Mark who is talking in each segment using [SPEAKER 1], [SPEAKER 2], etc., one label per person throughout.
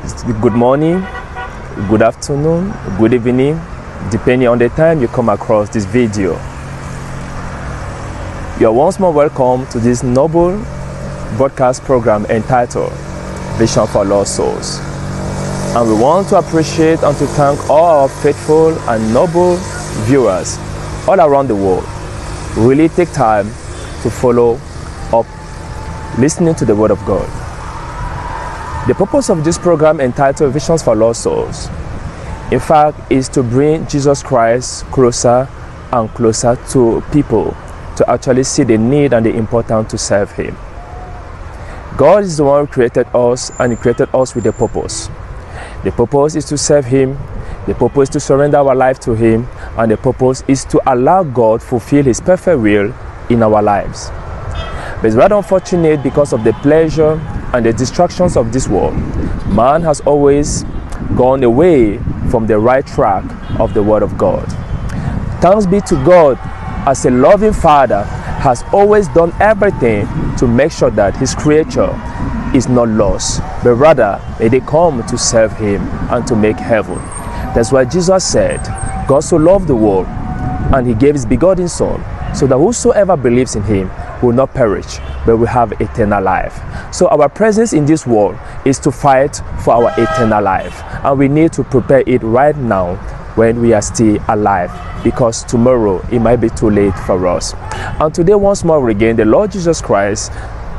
[SPEAKER 1] good morning, good afternoon, good evening, depending on the time you come across this video. You are once more welcome to this noble broadcast program entitled Vision for Lost Souls. And we want to appreciate and to thank all our faithful and noble viewers all around the world who really take time to follow up listening to the Word of God. The purpose of this program entitled Visions for Lost Souls, in fact, is to bring Jesus Christ closer and closer to people to actually see the need and the importance to serve Him. God is the one who created us, and He created us with a purpose. The purpose is to serve Him, the purpose is to surrender our life to Him, and the purpose is to allow God to fulfill His perfect will in our lives. But it's rather unfortunate because of the pleasure and the distractions of this world. Man has always gone away from the right track of the Word of God. Thanks be to God, as a loving Father, has always done everything to make sure that His creature is not lost, but rather may they come to serve Him and to make heaven. That's why Jesus said, God so loved the world, and He gave His begotten Son, so that whosoever believes in Him will not perish, but will have eternal life. So our presence in this world is to fight for our eternal life, and we need to prepare it right now when we are still alive, because tomorrow it might be too late for us. And today, once more again, the Lord Jesus Christ,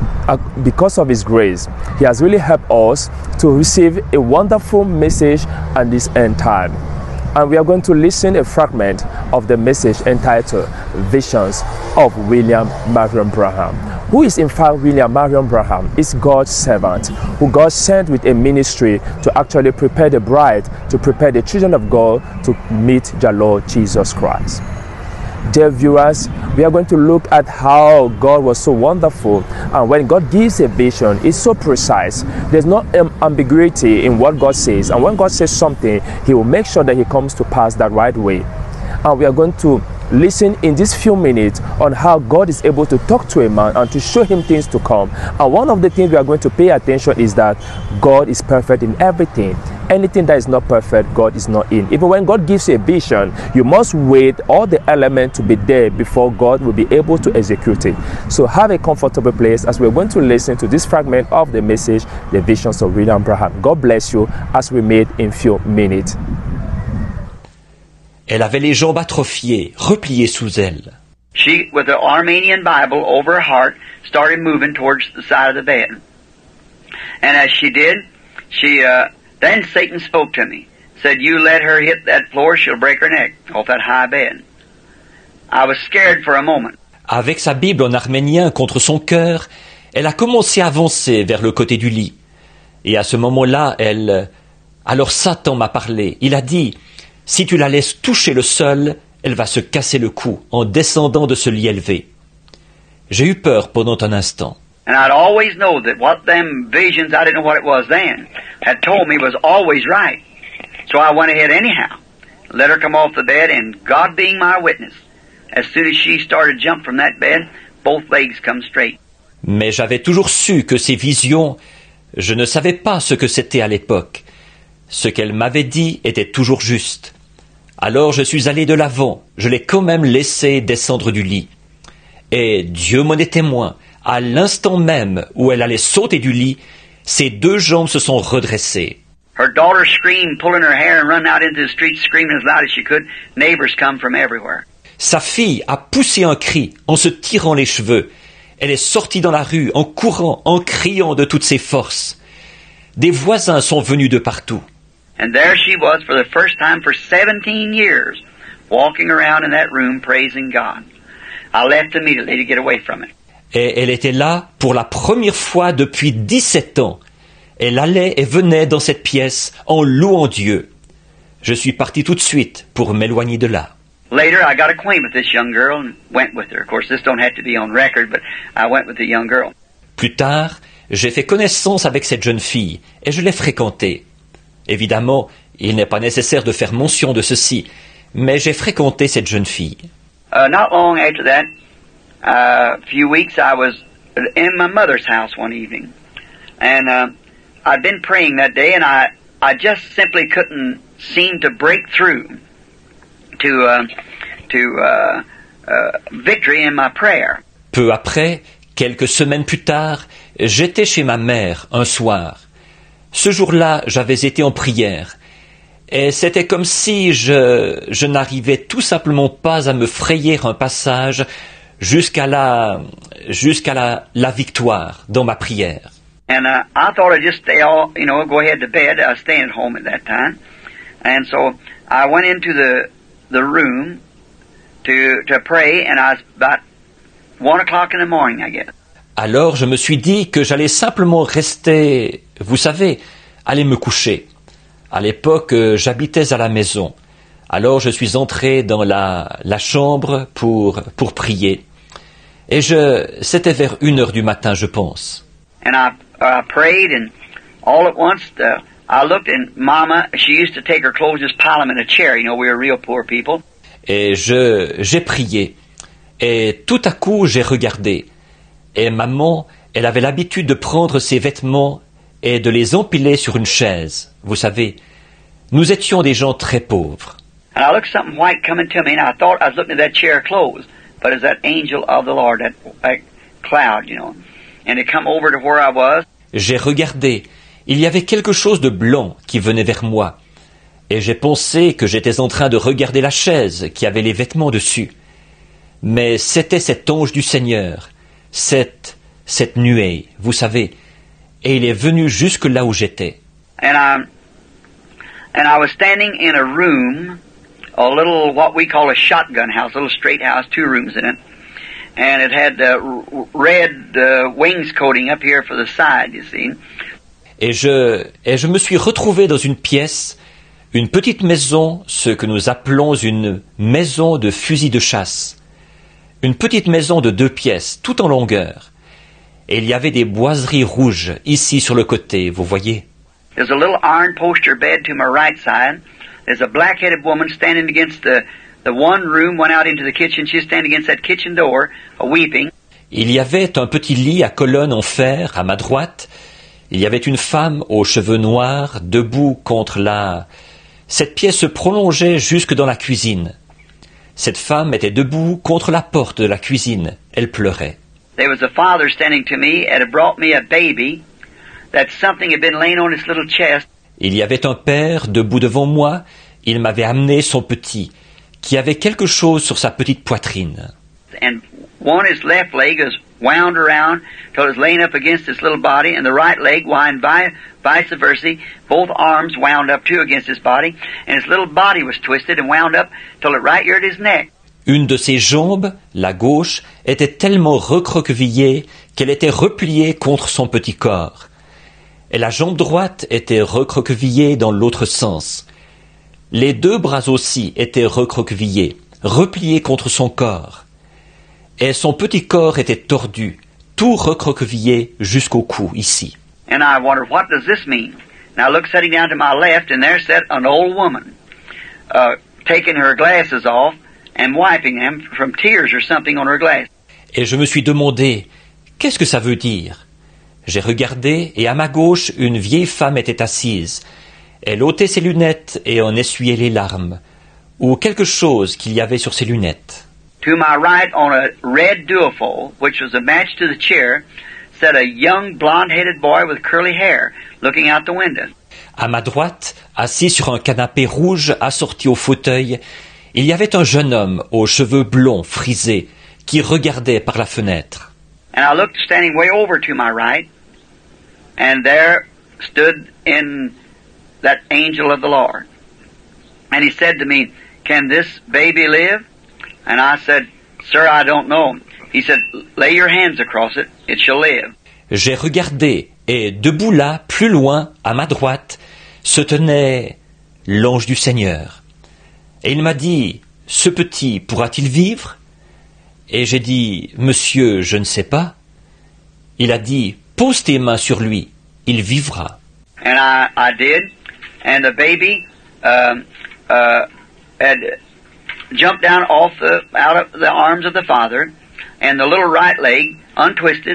[SPEAKER 1] because of His grace, He has really helped us to receive a wonderful message at this end time. And we are going to listen a fragment of the message entitled Visions of William Marion Branham. Who is in fact William Marion Branham? Is God's servant who God sent with a ministry to actually prepare the bride, to prepare the children of God to meet the Lord Jesus Christ. Dear viewers, we are going to look at how God was so wonderful, and when God gives a vision, it's so precise. There's no ambiguity in what God says, and when God says something, He will make sure that He comes to pass that right way. And we are going to listen in these few minutes on how God is able to talk to a man and to show him things to come. And one of the things we are going to pay attention is that God is perfect in everything. Anything that is not perfect, God is not in. Even when God gives you a vision, you must wait all the elements to be there before God will be able to execute it. So have a comfortable place as we're going to listen to this fragment of the message, The Visions of William Branham. God bless you as we meet in few minutes.
[SPEAKER 2] Elle avait les jambes atrophiées, repliées sous elle.
[SPEAKER 3] She, with the Armenian Bible over her heart, started moving towards the side of the bed. And as she did, then Satan spoke to me. Said, you let her hit that floor, she'll break her neck off that high bed. I was scared for a moment.
[SPEAKER 2] Avec sa Bible en arménien contre son cœur, elle a commencé à avancer vers le côté du lit. Et à ce moment-là, alors Satan m'a parlé. Il a dit, si tu la laisses toucher le sol, elle va se casser le cou en descendant de ce lit élevé. J'ai eu peur pendant un instant.
[SPEAKER 3] And I'd always know that what them visions, I didn't know what it was then, had told me was always right. So I went ahead anyhow. Let her come off the bed, and God being my witness, as soon as she started to jump from that bed, both legs come straight.
[SPEAKER 2] Mais j'avais toujours su que ces visions, je ne savais pas ce que c'était à l'époque. Ce qu'elle m'avait dit était toujours juste. Alors je suis allé de l'avant, je l'ai quand même laissé descendre du lit. Et Dieu m'en est témoin, à l'instant même où elle allait sauter du lit, ses deux jambes se sont redressées.
[SPEAKER 3] Her daughter screamed, pulling her hair and run out into the street screaming as loud as she could. Neighbors come from everywhere.
[SPEAKER 2] Sa fille a poussé un cri en se tirant les cheveux. Elle est sortie dans la rue en courant, en criant de toutes ses forces. Des voisins sont venus de partout.
[SPEAKER 3] And there she was for the first time for 17 years, walking around in that room praising God. I left immediately to get away from it.
[SPEAKER 2] Et elle était là pour la première fois depuis 17 ans. Elle allait et venait dans cette pièce en louant Dieu. Je suis parti tout de suite pour m'éloigner de là.
[SPEAKER 3] Later, I got acquainted with this young girl and went with her. Of course, this don't have to be on record, but I went with the young girl.
[SPEAKER 2] Plus tard, j'ai fait connaissance avec cette jeune fille et je l'ai fréquentée. Évidemment, il n'est pas nécessaire de faire mention de ceci, mais j'ai fréquenté cette jeune fille.
[SPEAKER 3] Not long after that, a few weeks, I was in my mother's house one evening, and I'd been praying that day, and I just simply couldn't seem to break through to victory in my prayer.
[SPEAKER 2] Peu après, quelques semaines plus tard, j'étais chez ma mère un soir. Ce jour-là, j'avais été en prière. Et c'était comme si je n'arrivais tout simplement pas à me frayer un passage jusqu'à la victoire dans ma prière.
[SPEAKER 3] And I thought I'd just go ahead to bed. I was staying at home at that time. And so I went into the room to pray, and I was about 1 o'clock in the morning, I guess.
[SPEAKER 2] Alors je me suis dit que j'allais simplement rester, vous savez, aller me coucher. À l'époque, j'habitais à la maison. Alors je suis entré dans la chambre pour prier. Et c'était vers 1h du matin, je pense.
[SPEAKER 3] And I prayed, and all at once I looked, and Mama, she used to take her clothes, just pile them in a chair. You know, we were real poor people.
[SPEAKER 2] Et j'ai prié. Et tout à coup, j'ai regardé. Et maman, elle avait l'habitude de prendre ses vêtements et de les empiler sur une chaise. Vous savez, nous étions des gens très pauvres.
[SPEAKER 3] And I looked something white coming to me, and I thought I was looking at that chair closed, but it's that angel of the Lord, that cloud, you know. And it come over to where I was.
[SPEAKER 2] J'ai regardé. Il y avait quelque chose de blanc qui venait vers moi. Et j'ai pensé que j'étais en train de regarder la chaise qui avait les vêtements dessus. Mais c'était cet ange du Seigneur, cette nuée, vous savez. Et il est venu jusque là où j'étais.
[SPEAKER 3] And I was standing in a room, a little, what we call a shotgun house, a little straight house, 2 rooms in it. And it had red wainscoting up here for the side, you see.
[SPEAKER 2] Et je me suis retrouvé dans une pièce, une petite maison, ce que nous appelons une maison de fusil de chasse. Une petite maison de 2 pièces, tout en longueur. Et il y avait des boiseries rouges, ici sur le côté, vous voyez.
[SPEAKER 3] There's a little iron poster bed to my right side. There's a black-headed woman standing against the one room, went out into the kitchen. She's standing against that kitchen door, weeping.
[SPEAKER 2] Il y avait un petit lit à colonnes en fer, à ma droite. Il y avait une femme aux cheveux noirs, debout contre Cette pièce se prolongeait jusque dans la cuisine. Cette femme était debout contre la porte de la cuisine. Elle pleurait.
[SPEAKER 3] There was a father standing to me and had brought me a baby that something had been laying on his little chest.
[SPEAKER 2] Il y avait un père debout devant moi. Il m'avait amené son petit, qui avait quelque chose sur sa petite poitrine.
[SPEAKER 3] And his left leg was wound around till it was laying up against his little body, and the right leg wound vice versa, both arms wound up too against his body, and his little body was twisted and wound up till it right here at his neck.
[SPEAKER 2] Une de ses jambes, la gauche, était tellement recroquevillée qu'elle était repliée contre son petit corps. Et la jambe droite était recroquevillée dans l'autre sens. Les 2 bras aussi étaient recroquevillés, repliés contre son corps. Et son petit corps était tordu, tout recroquevillé jusqu'au cou, ici.
[SPEAKER 3] And I wondered, what does this mean? And I looked sitting down to my left, and there sat an old woman, taking her glasses off and wiping them from tears or something on her glasses.
[SPEAKER 2] Et je me suis demandé, qu'est-ce que ça veut dire? J'ai regardé, et à ma gauche, une vieille femme était assise. Elle ôtait ses lunettes et en essuyait les larmes, ou quelque chose qu'il y avait sur ses lunettes.
[SPEAKER 3] To my right, on a red duofold, which was a match to the chair, sat a young blonde-headed boy with curly hair, looking out the window.
[SPEAKER 2] À ma droite, assis sur un canapé rouge assorti au fauteuil, il y avait un jeune homme aux cheveux blonds frisés qui regardait par la fenêtre.
[SPEAKER 3] And I looked standing way over to my right, and there stood in that angel of the Lord. And he said to me, "Can this baby live?" And I said, "Sir, I don't know." He said, "Lay your hands across it, it shall live."
[SPEAKER 2] J'ai regardé, et debout là, plus loin, à ma droite, se tenait l'ange du Seigneur. Et il m'a dit, « Ce petit pourra-t-il vivre ?» Et j'ai dit, « Monsieur, je ne sais pas. » Il a dit, « Pose tes mains sur lui, il vivra. »
[SPEAKER 3] And I did, and the baby had jumped down out of the arms of the father, and the little right leg untwisted,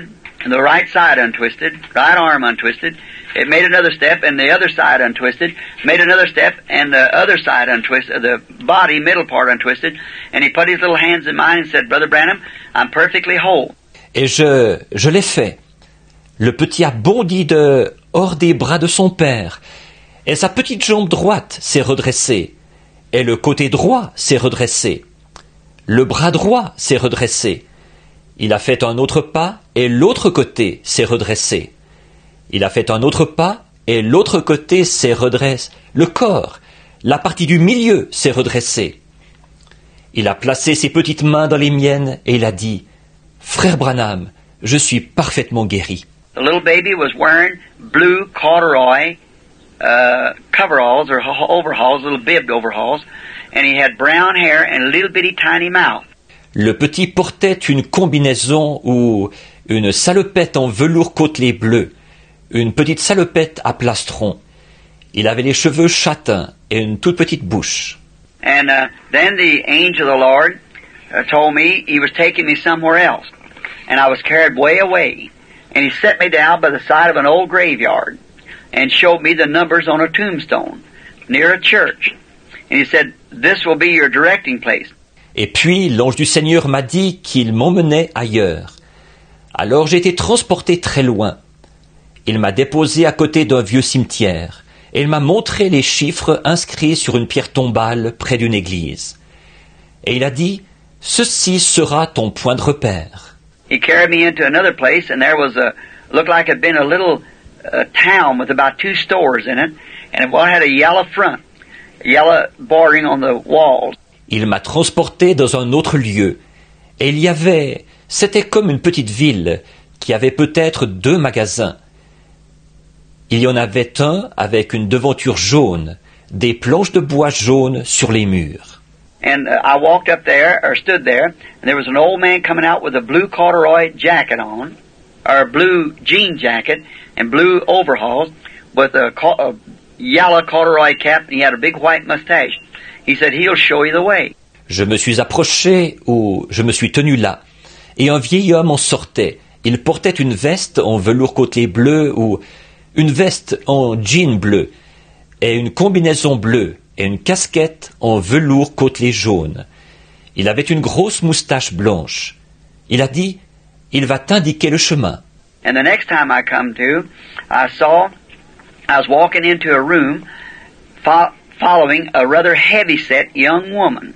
[SPEAKER 3] and the right side untwisted, right arm untwisted. It made another step, and the other side untwisted, made another step, and the other side untwisted, the body, middle part untwisted, and he put his little hands in mine and said, Brother Branham, I'm perfectly whole.
[SPEAKER 2] Et je l'ai fait. Le petit a bondi hors des bras de son père, et sa petite jambe droite s'est redressée, et le côté droit s'est redressé. Le bras droit s'est redressé. Il a fait un autre pas, et l'autre côté s'est redressé. Il a fait un autre pas, et l'autre côté s'est redressé. Le corps, la partie du milieu s'est redressée. Il a placé ses petites mains dans les miennes, et il a dit, « Frère Branham, je suis parfaitement guéri. »
[SPEAKER 3] The little baby was wearing blue corduroy coveralls or overalls, little bibbed overalls, and he had brown hair and a little bitty tiny mouth.
[SPEAKER 2] Le petit portait une combinaison ou une salopette en velours côtelé bleu, une petite salopette à plastron. Il avait les cheveux châtains et une toute petite bouche.
[SPEAKER 3] And then the angel of the Lord told me he was taking me somewhere else, and I was carried way away. And he set me down by the side of an old graveyard and showed me the numbers on a tombstone near a church. And he said, this will be your directing place.
[SPEAKER 2] Et puis l'ange du Seigneur m'a dit qu'il m'emmenait ailleurs. Alors j'ai été transporté très loin. Il m'a déposé à côté d'un vieux cimetière et il m'a montré les chiffres inscrits sur une pierre tombale près d'une église. Et il a dit, ceci sera ton point de repère.
[SPEAKER 3] He carried me into another place, and there was looked like it had been a little town with about 2 stores in it, and it had a yellow front, yellow bordering on the walls.
[SPEAKER 2] Il m'a transporté dans un autre lieu, et c'était comme une petite ville qui avait peut-être 2 magasins. Il y en avait un avec une devanture jaune, des planches de bois jaunes sur les murs.
[SPEAKER 3] And I walked up there, or stood there, and there was an old man coming out with a blue corduroy jacket on, or a blue jean jacket, and blue overalls, with a yellow corduroy cap, and he had a big white mustache. He said, he'll show you the way.
[SPEAKER 2] Je me suis approché, ou je me suis tenu là, et un vieil homme en sortait. Il portait une veste en velours côtelé bleu, ou une veste en jean bleu, et une combinaison bleue, et une casquette en velours côtelé jaune. Il avait une grosse moustache blanche. Il a dit, il va t'indiquer le chemin.
[SPEAKER 3] And the next time I come to, I was walking into a room following a rather heavy-set young woman.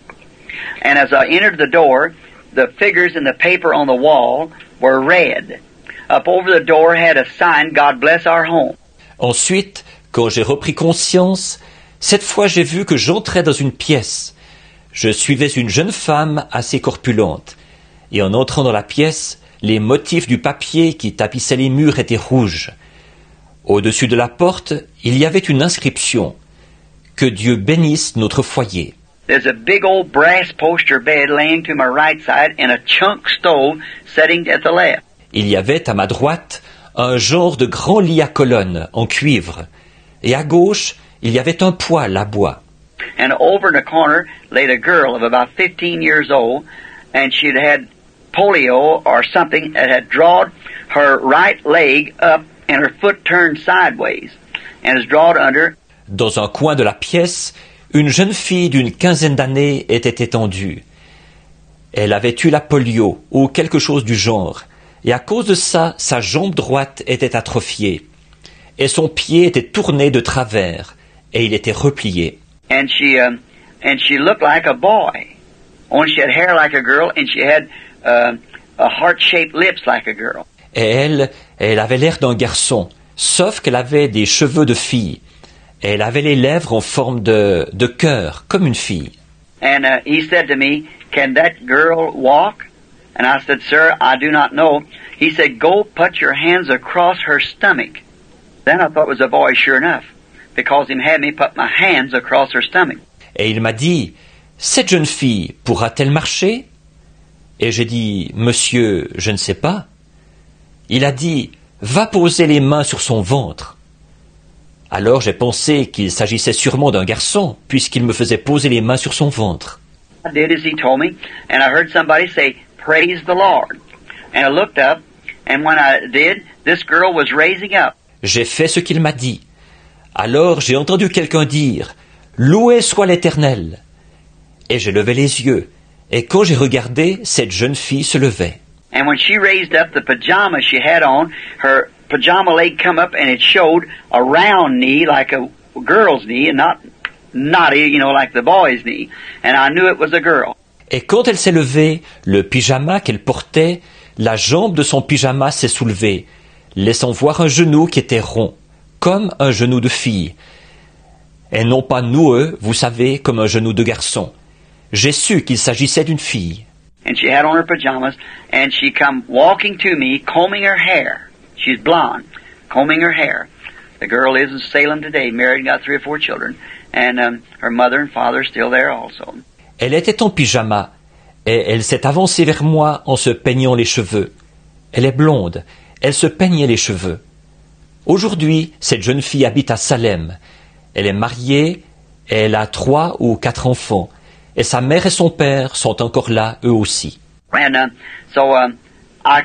[SPEAKER 3] And as I entered the door, the figures in the paper on the wall were red. Up over the door had a sign, God bless our home.
[SPEAKER 2] Ensuite, quand j'ai repris conscience, cette fois j'ai vu que j'entrais dans une pièce. Je suivais une jeune femme assez corpulente. Et en entrant dans la pièce, les motifs du papier qui tapissait les murs étaient rouges. Au-dessus de la porte, il y avait une inscription. Que Dieu bénisse notre foyer.
[SPEAKER 3] There's a big old brass poster bed laying to my right side and a chunk stove sitting at the left.
[SPEAKER 2] Il y avait à ma droite un genre de grand lit à colonnes en cuivre. Et à gauche, il y avait un poêle à bois.
[SPEAKER 3] And over in the corner laid a girl of about 15 years old, and she'd had polio or something that had drawn her right leg up and her foot turned sideways, and is drawn under.
[SPEAKER 2] Dans un coin de la pièce, une jeune fille d'une 15aine d'années était étendue. Elle avait eu la polio ou quelque chose du genre, et à cause de ça, sa jambe droite était atrophiée, et son pied était tourné de travers, et il était replié.
[SPEAKER 3] And she looked like a boy. Only she had hair like a girl, and she had a heart-shaped lips like a girl.
[SPEAKER 2] Et elle avait l'air d'un garçon, sauf qu'elle avait des cheveux de fille. Et elle avait les lèvres en forme de cœur, comme une fille.
[SPEAKER 3] And he said to me, "Can that girl walk?" And I said, "Sir, I do not know." He said, "Go put your hands across her stomach." Then I thought it was a boy, sure enough, because he had me put my hands across her stomach.
[SPEAKER 2] Et il m'a dit, cette jeune fille pourra-t-elle marcher? Et j'ai dit, monsieur, je ne sais pas. Il a dit, va poser les mains sur son ventre. Alors j'ai pensé qu'il s'agissait sûrement d'un garçon, puisqu'il me faisait poser les mains sur son ventre.
[SPEAKER 3] I did as he told me, and I heard somebody say, "Praise the Lord." And I looked up, And when I did, this girl was raising up.
[SPEAKER 2] J'ai fait ce qu'il m'a dit. Alors j'ai entendu quelqu'un dire « Loué soit l'Éternel !» Et j'ai levé les yeux, et quand j'ai regardé, cette jeune fille se levait.
[SPEAKER 3] And when she raised up the pajamas she had on, her pajama leg come up and it showed a round knee like a girl's knee and not knotty, like the boy's knee. And I knew it was a girl.
[SPEAKER 2] Et quand elle s'est levée, le pyjama qu'elle portait, la jambe de son pyjama s'est soulevée, laissant voir un genou qui était rond, comme un genou de fille, et non pas noueux, vous savez, comme un genou de garçon. J'ai su qu'il s'agissait d'une fille.
[SPEAKER 3] And she had on her pajamas, and she come walking to me, combing her hair. She's blonde, combing her hair. The girl lives in Salem today, married and got 3 or 4 children, and her mother and father are still there also.
[SPEAKER 2] Elle était en pyjama, et elle s'est avancée vers moi en se peignant les cheveux. Elle est blonde, elle se peignait les cheveux. Aujourd'hui, cette jeune fille habite à Salem. Elle est mariée, et elle a 3 ou 4 enfants. Et sa mère et son père sont encore là, eux aussi.
[SPEAKER 3] And I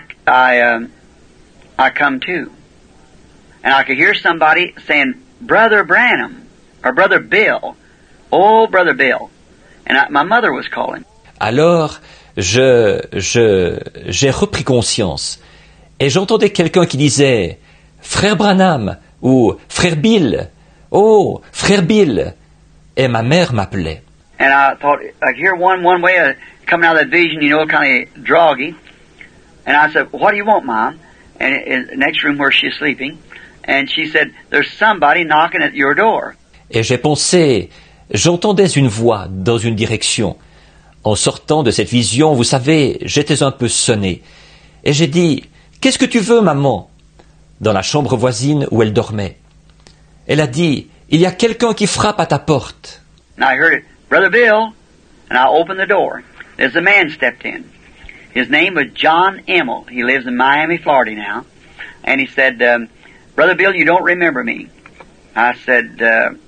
[SPEAKER 3] come too, and I could hear somebody saying, "Brother Branham," or "Brother Bill." Oh, Brother Bill. And my mother was calling.
[SPEAKER 2] Alors, j'ai repris conscience. Et j'entendais quelqu'un qui disait « Frère Branham » ou « Frère Bill ». « Oh, Frère Bill ». Et ma mère m'appelait.
[SPEAKER 3] And I thought, I could hear one way coming out of that vision, kind of droggy. And I said, "What do you want, Mom?" And in the next room where she's sleeping. And she said, "There's somebody knocking at your door."
[SPEAKER 2] Et j'ai pensé, j'entendais une voix dans une direction. En sortant de cette vision, vous savez, j'étais un peu sonné. Et j'ai dit, « Qu'est-ce que tu veux, maman ?» Dans la chambre voisine où elle dormait. Elle a dit, « Il y a quelqu'un qui frappe à ta porte. »
[SPEAKER 3] And I heard it, "Brother Bill." And I opened the door. There's a man stepped in. His name was John Emmel. He lives in Miami, Florida now. And he said, "Brother Bill, you don't remember me." I said,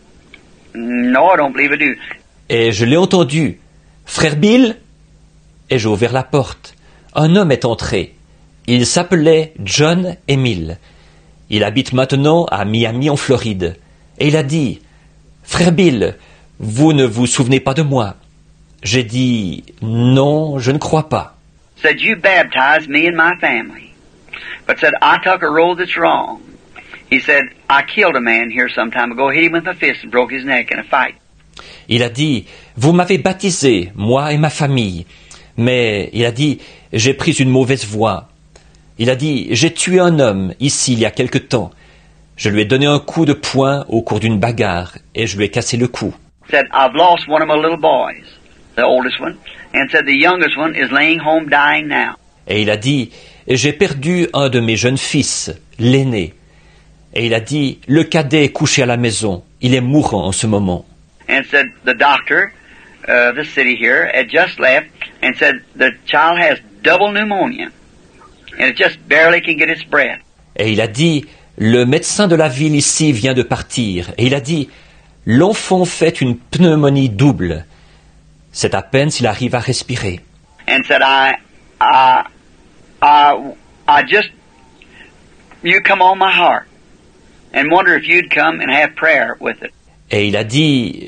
[SPEAKER 3] "No, I don't believe I do."
[SPEAKER 2] Et je l'ai entendu. « Frère Bill ?» Et j'ai ouvert la porte. Un homme est entré. Il s'appelait John Emil. Il habite maintenant à Miami, en Floride. Et il a dit, « Frère Bill, vous ne vous souvenez pas de moi ?» J'ai dit, « Non, je ne crois pas. »
[SPEAKER 3] Said, "You baptized me and my family." But said, "I took a road that's wrong." He said, "I killed a man here some time ago, hit him with a fist and broke his neck in a fight."
[SPEAKER 2] Il a dit, « Vous m'avez baptisé, moi et ma famille. » Mais il a dit, « J'ai pris une mauvaise voie. » Il a dit, « J'ai tué un homme ici il y a quelque temps. Je lui ai donné un coup de poing au cours d'une bagarre et je lui ai cassé le cou. »
[SPEAKER 3] Said, "I've lost one of my little boys, the oldest one, and said the youngest one is laying home dying now."
[SPEAKER 2] Et il a dit, « J'ai perdu un de mes jeunes fils, l'aîné. » Et il a dit, « Le cadet est couché à la maison. Il est mourant en ce moment. »
[SPEAKER 3] And said the doctor of the city here had just left and said the child has double pneumonia and it just barely can get its breath.
[SPEAKER 2] Et il a dit, le médecin de la ville ici vient de partir. Et il a dit, l'enfant fait une pneumonie double. C'est à peine s'il arrive à respirer.
[SPEAKER 3] And said, I just, you come on my heart and wonder if you'd come and have prayer with it.
[SPEAKER 2] Et il a dit,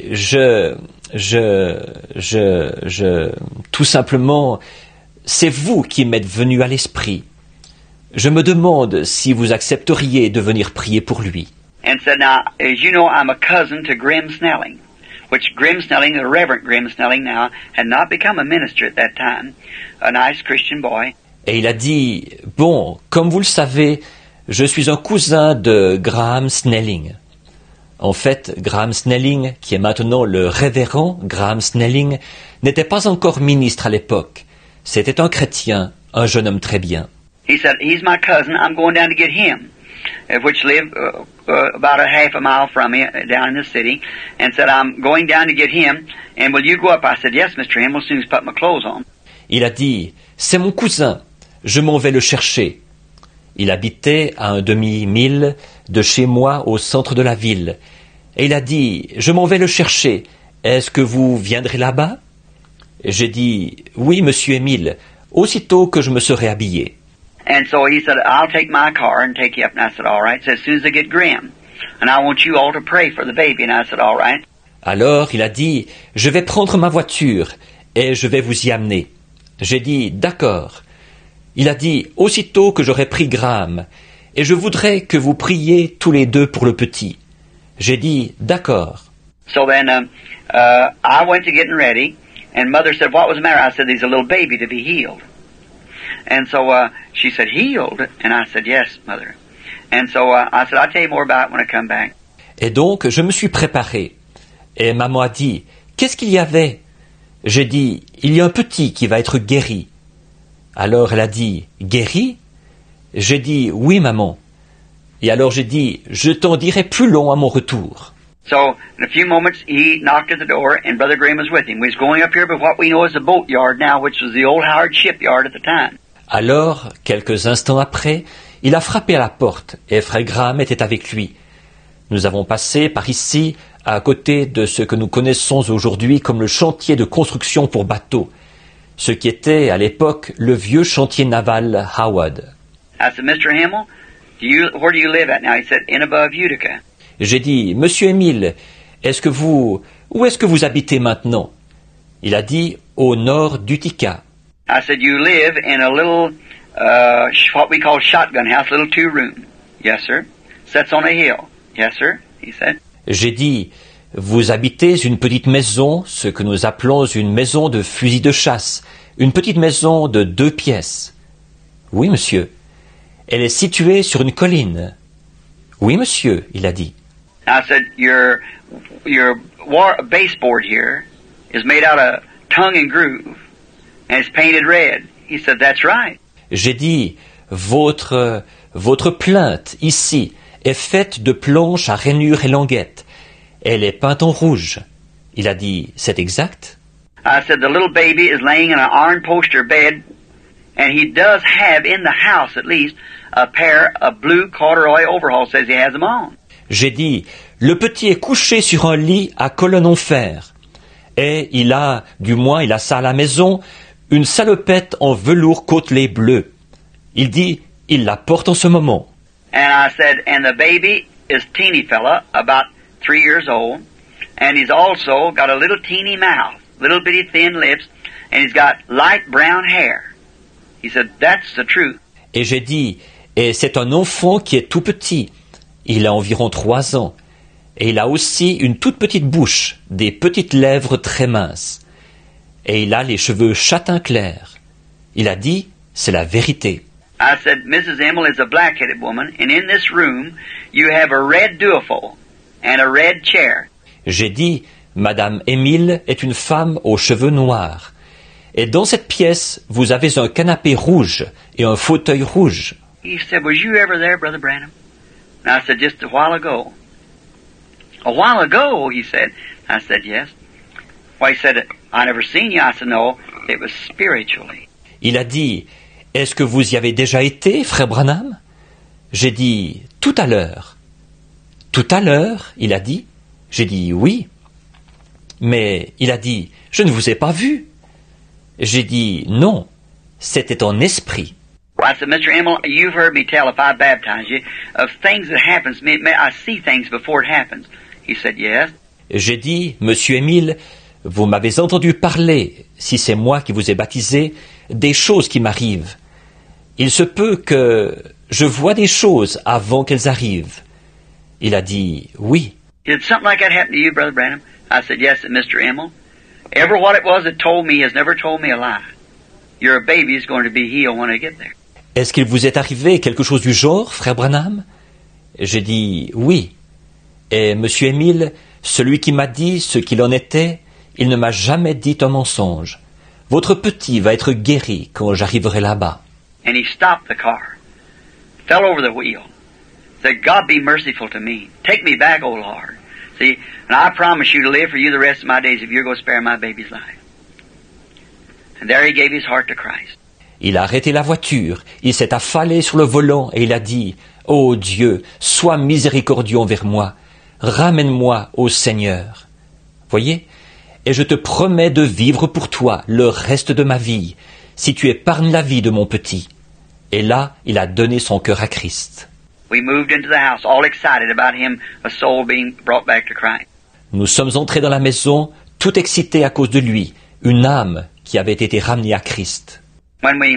[SPEAKER 2] tout simplement, c'est vous qui m'êtes venu à l'esprit. Je me demande si vous accepteriez de venir prier pour lui.
[SPEAKER 3] And said, now, as you know, I'm a cousin to Grim Snelling, which Grim Snelling, the Reverend Grim Snelling now, had not become a minister at that time, a nice Christian boy.
[SPEAKER 2] Et il a dit, bon, comme vous le savez, je suis un cousin de Graham Snelling. En fait, Graham Snelling, qui est maintenant le révérend Graham Snelling, n'était pas encore ministre à l'époque. C'était un chrétien, un jeune homme très bien.
[SPEAKER 3] He said, he's my cousin, I'm going down to get him, which lived about a half a mile from me down in the city, and said, I'm going down to get him, and will you go up? I said, yes, Mr. Hamill, as soon as I put my clothes on.
[SPEAKER 2] Il a dit, c'est mon cousin, je m'en vais le chercher. Il habitait à un demi-mille de chez moi au centre de la ville. Et il a dit, je m'en vais le chercher. Est-ce que vous viendrez là-bas? J'ai dit, oui, monsieur Émile, aussitôt que je me serai habillé.
[SPEAKER 3] And so he said, I'll take my car and take you up. And I said, all right. He said, as soon as I get Grim. And I want you all to pray for the baby. And I said, all right.
[SPEAKER 2] Alors il a dit, je vais prendre ma voiture et je vais vous y amener. J'ai dit, d'accord. Il a dit, aussitôt que j'aurai pris Graham, et je voudrais que vous priez tous les deux pour le petit. J'ai dit, d'accord.
[SPEAKER 3] So then I went to getting ready, and Mother said, what was the matter? I said, there's a little baby to be healed. And so she said, healed? And I said, yes, Mother. And so I said, I'll tell you more about it when I come back.
[SPEAKER 2] Et donc, je me suis préparé. Et maman a dit, qu'est-ce qu'il y avait? J'ai dit, il y a un petit qui va être guéri. Alors elle a dit, guéri? J'ai dit, oui maman. Et alors j'ai dit, je t'en dirai plus long à mon retour.
[SPEAKER 3] So, in a few moments, he knocked at the door, and Brother Graham was with him. We was going up here by what we know as the boatyard now, which was the old Howard shipyard at the time.
[SPEAKER 2] Alors, quelques instants après, il a frappé à la porte, et Frère Graham était avec lui. Nous avons passé par ici, à côté de ce que nous connaissons aujourd'hui comme le chantier de construction pour bateaux, ce qui était à l'époque le vieux chantier naval Howard.
[SPEAKER 3] I said, Mr. Himmel, where do you live at now? He said, in above Utica.
[SPEAKER 2] J'ai dit, Monsieur Émile, où est-ce que vous habitez maintenant? Il a dit, au nord d'Utica.
[SPEAKER 3] I said, you live in a little, what we call shotgun house, little 2-room. Yes, sir. Sets on a hill. Yes, sir, he said.
[SPEAKER 2] J'ai dit, vous habitez une petite maison, ce que nous appelons une maison de fusil de chasse, une petite maison de 2 pièces. Oui, monsieur. Elle est située sur une colline. Oui, monsieur, il a dit.
[SPEAKER 3] I said, your baseboard here is made out of tongue and groove, and it's painted red. He said, that's right.
[SPEAKER 2] J'ai dit, votre plainte, ici, est faite de planches à rainures et languettes. Elle est peinte en rouge. Il a dit, c'est exact?
[SPEAKER 3] I said, the little baby is laying in an iron poster bed, and he does have in the house at least a pair of blue corduroy overalls, says he has them on.
[SPEAKER 2] J'ai dit, le petit est couché sur un lit à colonne en fer. Et il a ça à la maison, une salopette en velours côtelé bleu. Il dit, il la porte en ce moment.
[SPEAKER 3] And I said, and the baby is teeny fella, about 3 years old, and he's also got a little teeny mouth, little bitty thin lips, and he's got light brown hair. He said, that's the truth.
[SPEAKER 2] Et j'ai dit, et c'est un enfant qui est tout petit. Il a environ 3 ans. Et il a aussi une toute petite bouche, des petites lèvres très minces. Et il a les cheveux châtain clair. Il a dit, c'est la vérité.
[SPEAKER 3] I said, Mrs. Emmel is a black-headed woman, and in this room you have a red duofold and a red chair.
[SPEAKER 2] J'ai dit, Madame Émile est une femme aux cheveux noirs. Et dans cette pièce, vous avez un canapé rouge et un fauteuil rouge.
[SPEAKER 3] He said, was you ever there, Brother Branham? And I said, just a while ago. A while ago, he said. I said, yes. Well, he said, I never seen you. I said, no, it was spiritually.
[SPEAKER 2] Il a dit, est-ce que vous y avez déjà été, Frère Branham? J'ai dit, tout à l'heure. Tout à l'heure, il a dit. J'ai dit, oui. Mais il a dit, je ne vous ai pas vu. J'ai dit, non, c'était en esprit.
[SPEAKER 3] Well, I said, Mr. Emmel, you've heard me tell if I baptize you of things that happens. I see things before it happens. He said, yes.
[SPEAKER 2] J'ai dit, Monsieur Émile, vous m'avez entendu parler, si c'est moi qui vous ai baptisé, des choses qui m'arrivent. Il se peut que je vois des choses avant qu'elles arrivent. Il a dit, oui.
[SPEAKER 3] Did something like that happen to you, Brother Branham? I said, yes, said Mr. Emmel. Ever what it was that told me has never told me a lie. Your baby is going to be healed when I get there.
[SPEAKER 2] Est-ce qu'il vous est arrivé quelque chose du genre, Frère Branham? J'ai dit, oui. Et Monsieur Émile, celui qui m'a dit ce qu'il en était, il ne m'a jamais dit un mensonge. Votre petit va être guéri quand j'arriverai là-bas.
[SPEAKER 3] And he stopped the car, fell over the wheel, said, God be merciful to me. Take me back, O Lord. See, and I promise you to live for you the rest of my days if you're going to spare my baby's life. And there he gave his heart to Christ.
[SPEAKER 2] Il a arrêté la voiture, il s'est affalé sur le volant et il a dit, ô Dieu, sois miséricordieux envers moi, ramène-moi au Seigneur. Voyez? Et je te promets de vivre pour toi le reste de ma vie, si tu épargnes la vie de mon petit. Et là, il a donné son cœur à Christ.
[SPEAKER 3] We moved into the house, all excited about him, a soul being brought back to Christ.
[SPEAKER 2] Nous sommes entrés dans la maison, tout excités à cause de lui, une âme qui avait été ramenée à Christ.
[SPEAKER 3] When we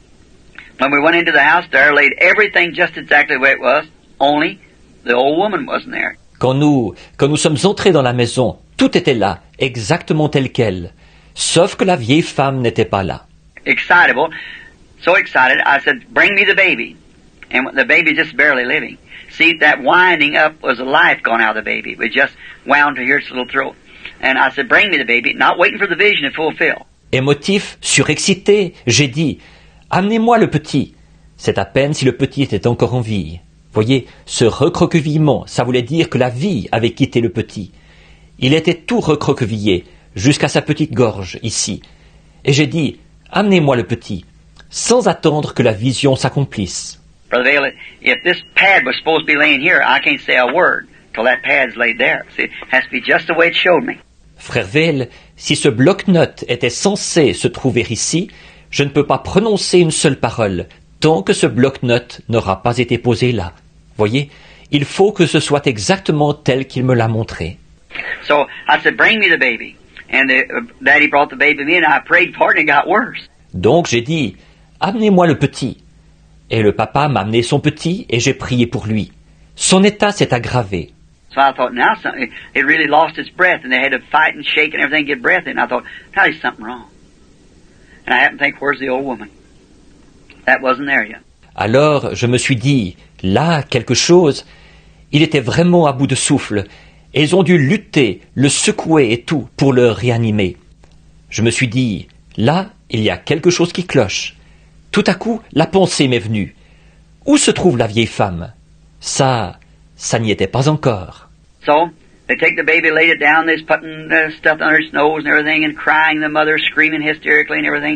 [SPEAKER 3] went into the house, there laid everything just exactly the way it was, only the old woman wasn't there.
[SPEAKER 2] Quand nous sommes entrés dans la maison, tout était là, exactement tel quel, sauf que la vieille femme n'était pas là.
[SPEAKER 3] Excitable, so excited, I said, bring me the baby. And the baby just barely living. See, that winding up was the life gone out of the baby. It was just wound to here its little throat. And I said, bring me the baby, not waiting for the vision to fulfill.
[SPEAKER 2] Émotif, surexcité, j'ai dit, amenez-moi le petit. C'est à peine si le petit était encore en vie. Voyez, ce recroquevillement, ça voulait dire que la vie avait quitté le petit. Il était tout recroquevillé, jusqu'à sa petite gorge, ici. Et j'ai dit, amenez-moi le petit, sans attendre que la vision s'accomplisse.
[SPEAKER 3] Brother Vail, if this pad was supposed to be laying here, I can't say a word till that pad's laid there. See, it has to be just the way it showed me.
[SPEAKER 2] Frère Vail, si ce bloc-notes était censé se trouver ici, je ne peux pas prononcer une seule parole, tant que ce bloc-notes n'aura pas été posé là. Voyez, il faut que ce soit exactement tel qu'il me l'a montré.
[SPEAKER 3] So I said, bring me the baby. And Daddy brought the baby to me and I prayed for it and it got worse.
[SPEAKER 2] Donc j'ai dit, amenez-moi le petit. Et le papa m'a amené son petit et j'ai prié pour lui. Son état s'est aggravé.
[SPEAKER 3] So I thought, now something, it really lost its breath and they had to fight and shake and everything to get breath in. I thought, now there's something wrong. And I happened to think, where's the old woman? That wasn't there yet.
[SPEAKER 2] Alors je me suis dit, là, quelque chose, il était vraiment à bout de souffle, et ils ont dû lutter, le secouer et tout, pour le réanimer. Je me suis dit, là, il y a quelque chose qui cloche. Tout à coup, la pensée m'est venue. Où se trouve la vieille femme? Ça n'y était pas encore.
[SPEAKER 3] So, they take the baby, laid it down, they're putting stuff under its nose and everything, and crying, the mother screaming hysterically and everything.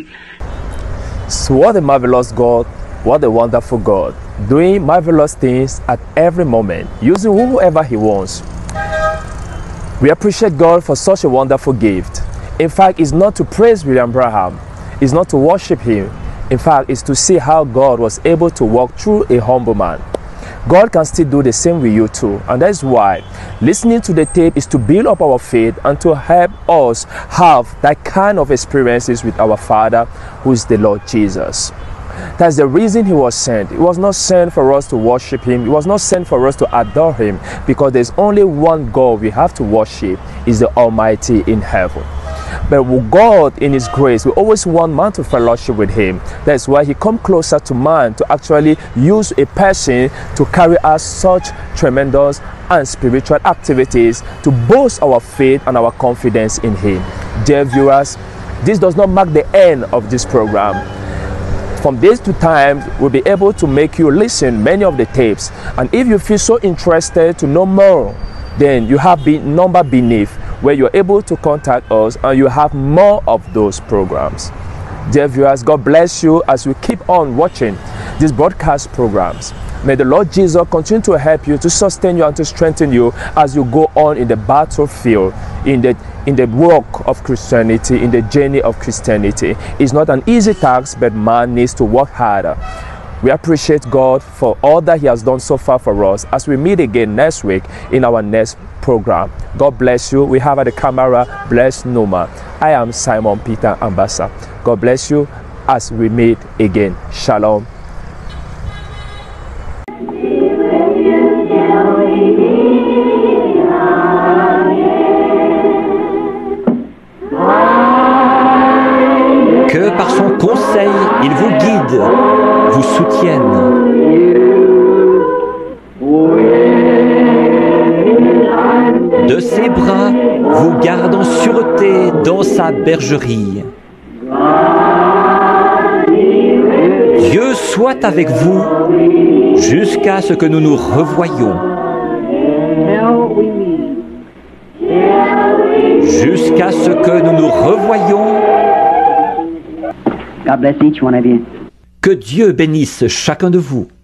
[SPEAKER 1] So what a marvelous God, what a wonderful God, doing marvelous things at every moment, using whoever He wants. We appreciate God for such a wonderful gift. In fact, it's not to praise William Branham, it's not to worship him. In fact, it's to see how God was able to walk through a humble man. God can still do the same with you too, and that's why listening to the tape is to build up our faith and to help us have that kind of experiences with our Father, who is the Lord Jesus. That's the reason He was sent. He was not sent for us to worship Him. He was not sent for us to adore Him, because there's only one God we have to worship, is the Almighty in heaven. But with God in His grace, we always want man to fellowship with Him. That's why He come closer to man to actually use a person to carry out such tremendous and spiritual activities to boost our faith and our confidence in Him. Dear viewers, this does not mark the end of this program. From this to time, we'll be able to make you listen many of the tapes. And if you feel so interested to know more, then you have the number beneath where you're able to contact us and you have more of those programs. Dear viewers, God bless you as we keep on watching these broadcast programs. May the Lord Jesus continue to help you, to sustain you and to strengthen you as you go on in the battlefield, in the work of Christianity, in the journey of Christianity. It's not an easy task, but man needs to work harder. We appreciate God for all that He has done so far for us as we meet again next week in our next program. God bless you. We have at the camera Bless Numa. I am Simon Peter Ambassa. God bless you as we meet again. Shalom.
[SPEAKER 2] Que par son conseil, il vous guide, vous soutienne. De ses bras, vous garde en sûreté dans sa bergerie. Dieu soit avec vous jusqu'à ce que nous nous revoyions. Jusqu'à ce que nous nous revoyions.
[SPEAKER 3] God bless each one of you.
[SPEAKER 2] Que Dieu bénisse chacun de vous.